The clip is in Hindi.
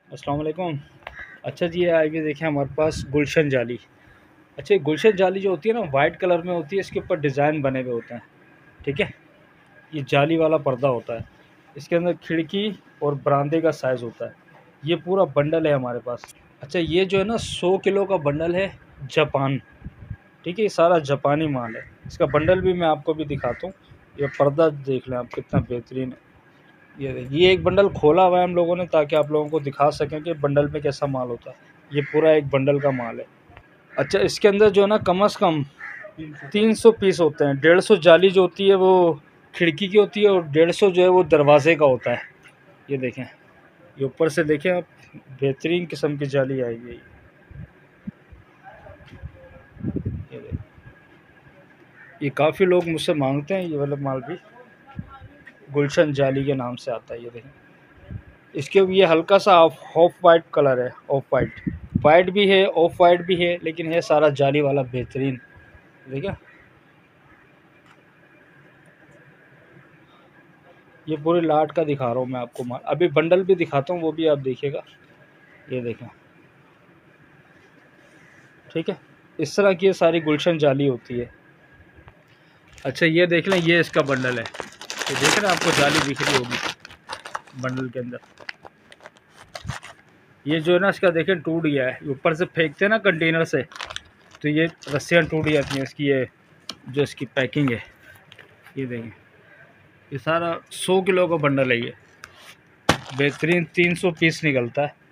अस्सलाम वालेकुम। अच्छा जी, ये आगे देखें हमारे पास गुलशन जाली। अच्छा, ये गुलशन जाली जो होती है ना, वाइट कलर में होती है, इसके ऊपर डिज़ाइन बने हुए होते हैं। ठीक है, ये जाली वाला पर्दा होता है। इसके अंदर खिड़की और बरामदे का साइज़ होता है। ये पूरा बंडल है हमारे पास। अच्छा, ये जो है ना 100 किलो का बंडल है, जापान। ठीक है, ये सारा जापानी माल है। इसका बंडल भी मैं आपको भी दिखाता हूँ। ये पर्दा देख लें आप, कितना बेहतरीन है। ये देखिए, ये एक बंडल खोला हुआ है हम लोगों ने ताकि आप लोगों को दिखा सकें कि बंडल में कैसा माल होता है। ये पूरा एक बंडल का माल है। अच्छा, इसके अंदर जो है ना कम से कम 300 पीस होते हैं। 150 जाली जो होती है वो खिड़की की होती है और 150 जो है वो दरवाजे का होता है। ये देखें, ये ऊपर से देखें आप, बेहतरीन किस्म की जाली आई है। ये देखें, ये काफ़ी लोग मुझसे मांगते हैं। ये वाला माल भी गुलशन जाली के नाम से आता है। ये देखें, इसके ये हल्का सा ऑफ वाइट कलर है। ऑफ वाइट, वाइट भी है, ऑफ वाइट भी है, लेकिन है सारा जाली वाला बेहतरीन। देखिए, ये पूरी लाट का दिखा रहा हूँ मैं आपको माल। अभी बंडल भी दिखाता हूँ, वो भी आप देखिएगा। ये देखें, ठीक है, इस तरह की ये सारी गुलशन जाली होती है। अच्छा, ये देख लें, ये इसका बंडल है। ये देख रहे हैं, आपको जाली दिख रही होगी बंडल के अंदर। ये जो है ना इसका देखें टूट गया है। ऊपर से फेंकते हैं ना कंटेनर से, तो ये रस्सियाँ टूट जाती हैं इसकी। ये जो इसकी पैकिंग है, ये देखें, ये सारा 100 किलो का बंडल है। ये बेहतरीन 300 पीस निकलता है।